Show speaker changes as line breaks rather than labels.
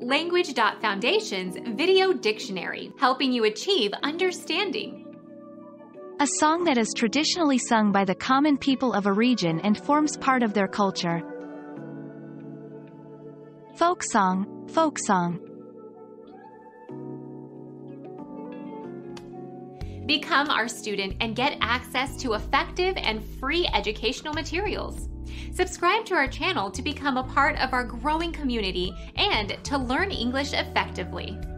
Language.Foundation's Video Dictionary, helping you achieve understanding.
A song that is traditionally sung by the common people of a region and forms part of their culture. Folk song, folk song.
Become our student and get access to effective and free educational materials. Subscribe to our channel to become a part of our growing community and to learn English effectively.